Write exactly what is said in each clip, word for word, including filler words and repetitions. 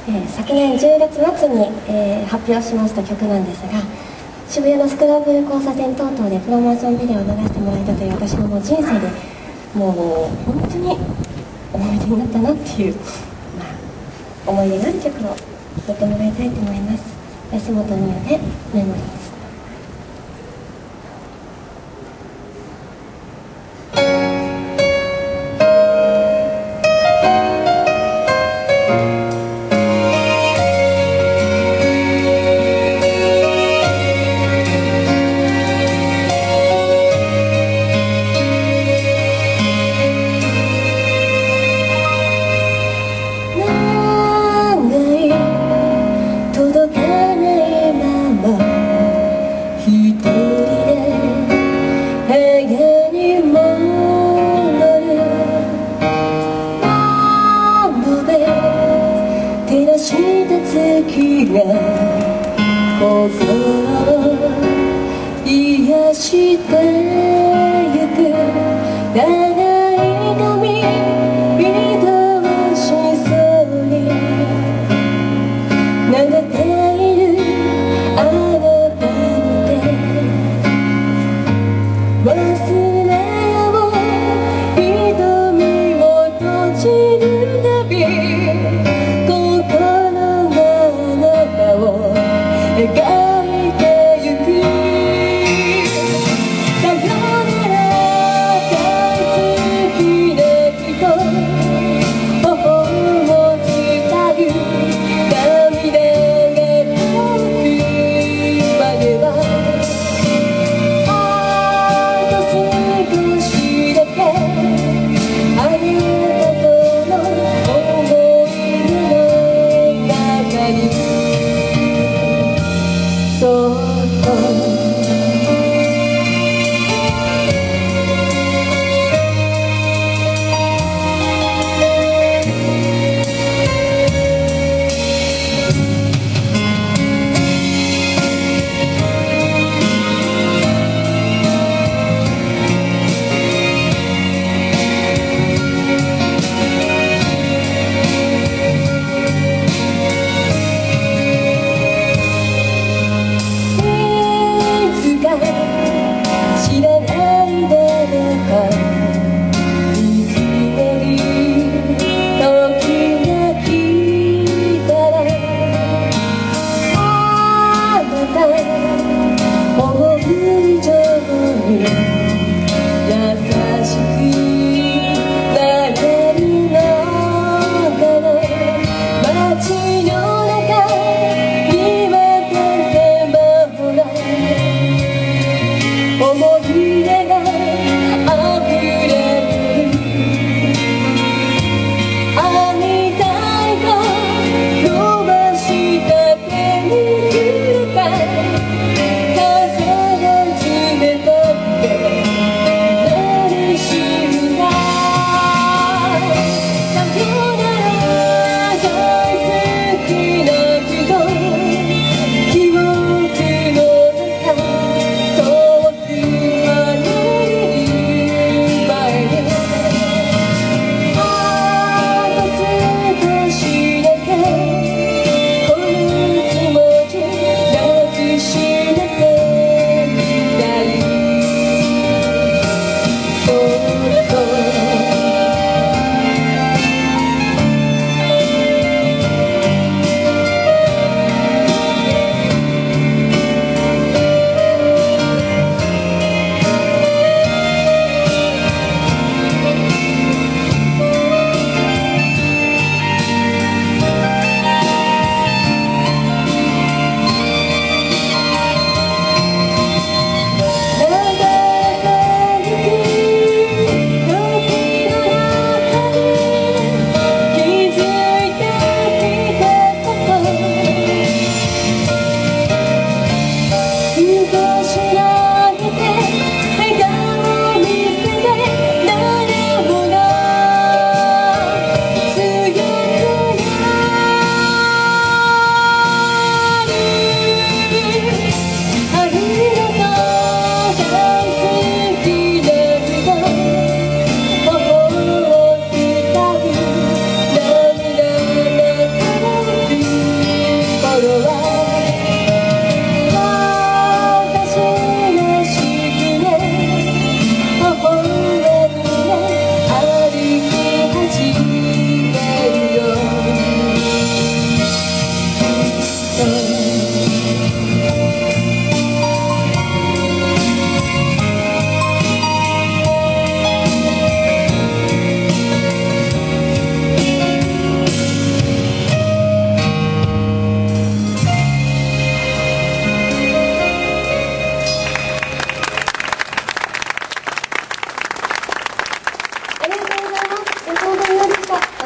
えー、昨年じゅうがつ末に、えー、発表しました曲なんですが、渋谷のスクランブル交差点等々でプロモーションビデオを流してもらえたという私のもう人生でもう本当に思い出になったなっていう、まあ、思い出がある曲を聴いてもらいたいと思います。安本美代で「メモリーズ」。照らした月が心を癒してゆく。長い髪見通しそうに流れているあなたの手、忘れよう瞳を閉じるたび描いてゆく。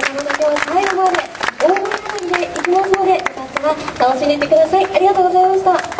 あまた今日は最後まで大盛り上がりでいきますのでよかったら楽しんでいってください。ありがとうございました。